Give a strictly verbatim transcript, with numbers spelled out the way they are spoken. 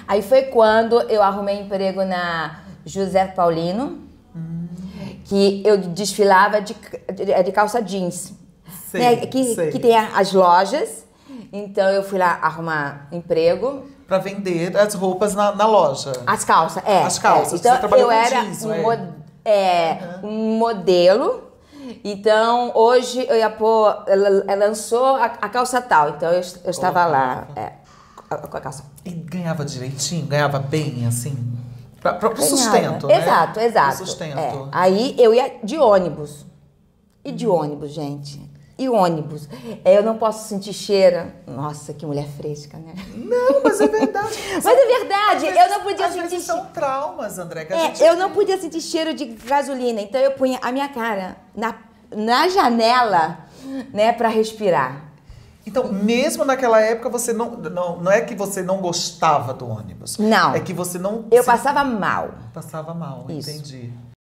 Aí foi quando eu arrumei emprego na José Paulino, hum. que eu desfilava de, de, de calça jeans. Sei, né? que, sei. que tem as lojas. Então eu fui lá arrumar emprego. Pra vender as roupas na, na loja. As calças, é. As calças. É. Então você trabalhou eu com era jeans, um, é. mo é, uhum. um modelo. Então hoje eu ia pôr. Ela, ela lançou a, a calça tal. Então eu, eu estava lá é, com a calça. E ganhava direitinho? Ganhava bem, assim? Pra, pra, pro ganhava. sustento, né? Exato, exato. Pro sustento. É. Aí eu ia de ônibus. E de ônibus, gente. E ônibus. Eu não posso sentir cheiro. Nossa, que mulher fresca, né? Não, mas é verdade. Mas é verdade. Vezes, eu não podia às sentir vezes são traumas, André. Que a é, gente... eu não podia sentir cheiro de gasolina. Então eu punha a minha cara na, na janela, né, pra respirar. Então, mesmo naquela época, você não, não... Não é que você não gostava do ônibus. Não. É que você não... Eu passava mal. Passava mal, Isso. entendi.